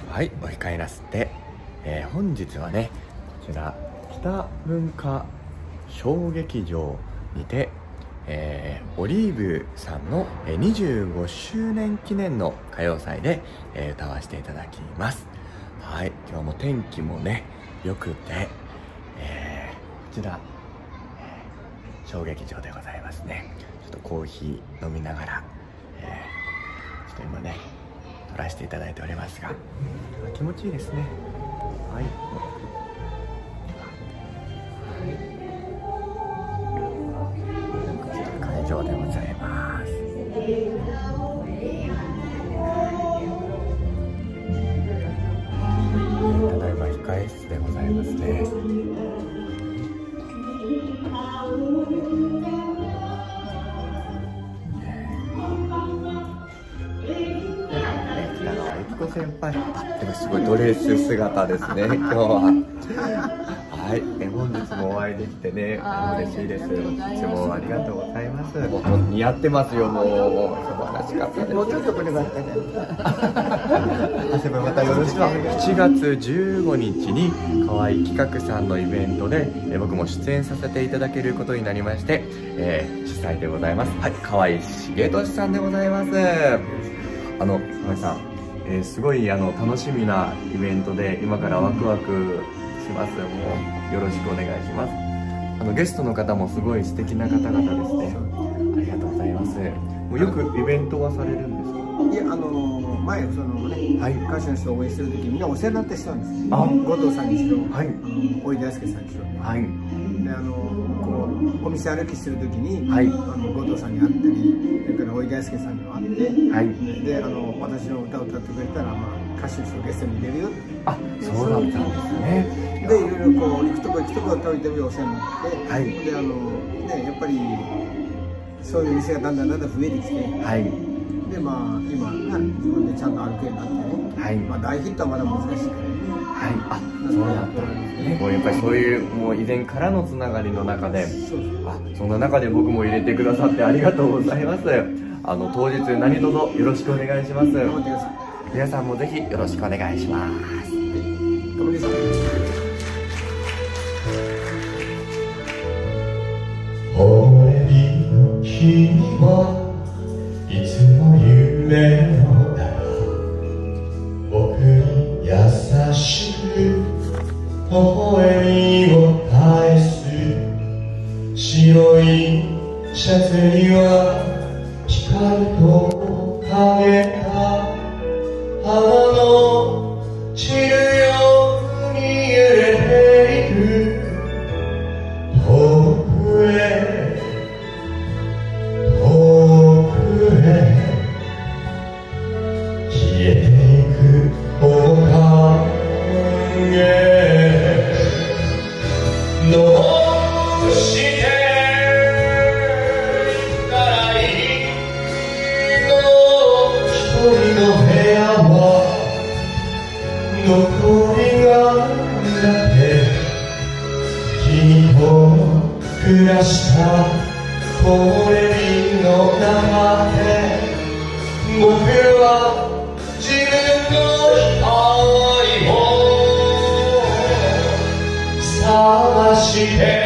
はい、お控えなすって、本日はね、こちら北文化小劇場にて、オリーブさんの25周年記念の歌謡祭で、歌わせていただきます。はい、今日も天気もね良くて、こちら、小劇場でございますね。ちょっとコーヒー飲みながら、ちょっと今ね撮らせていただいておりますが、気持ちいいですね。はい、こちら会場でございます。ただいま控え室でございますね。先輩、でもすごいドレス姿ですね、今日は。はい、本日もお会いできてね、嬉しいです。いつもありがとうございます。もう似合ってますよ、もう素晴らしかったです。 もうちょっとこればっかり。 またよろしくお願いします。7月15日に河合企画さんのイベントで、僕も出演させていただけることになりまして、主催でございます。はい、河合重俊さんでございます。河合さん、すごい楽しみなイベントで、今からワクワクします。もうよろしくお願いします。ゲストの方もすごい素敵な方々ですね。ありがとうございます。もうよくイベントはされるんですか？ いや、前そのね、はい、歌手の人を応援してる時みんなお世話になった人なんです。後藤さんにしろ、はい、大井大輔さんにしろ、はい、でこうお店歩きしてる時に、はい、後藤さんに会ったり、それから大井大輔さんにも会って、はい、で私の歌を歌ってくれたら、まあ、歌手の人をゲストに入れるよって。 あ、そうだったんですね。 でいろいろこう行くとこ歌をいてお世話になって、はい、でね、やっぱりそういう店がだんだん増えてきて、はい、でまあ今自分でちゃんと歩くようになってね、はい、まあ大ヒットはまだ難しいからね。はい、あ、そうだったんですね。もうやっぱりそういうもう以前からのつながりの中で、そんな中で僕も入れてくださってありがとうございます。当日何卒よろしくお願いします。皆さんもぜひよろしくお願いします。 俺の君はいつも夢の中、僕に優しく微笑みを返す。白いシャツには光と影が花の散るように揺れていく。遠くへ遠くへ消えていく面影。どうして行ったらいいの？一人の部屋は残りがなって君と暮らした木漏れ日の中で、僕は自分の光を探して